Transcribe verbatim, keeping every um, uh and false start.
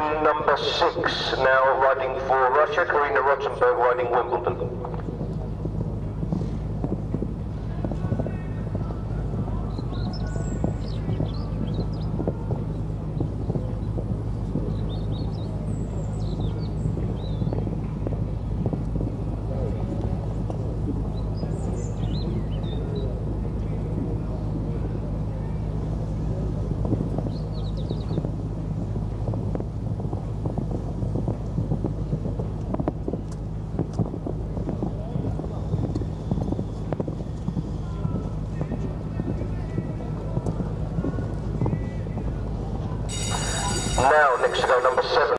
number six, now riding for Russia, Karina Rottenberg riding Wimbledon. Now, next to go, number seven.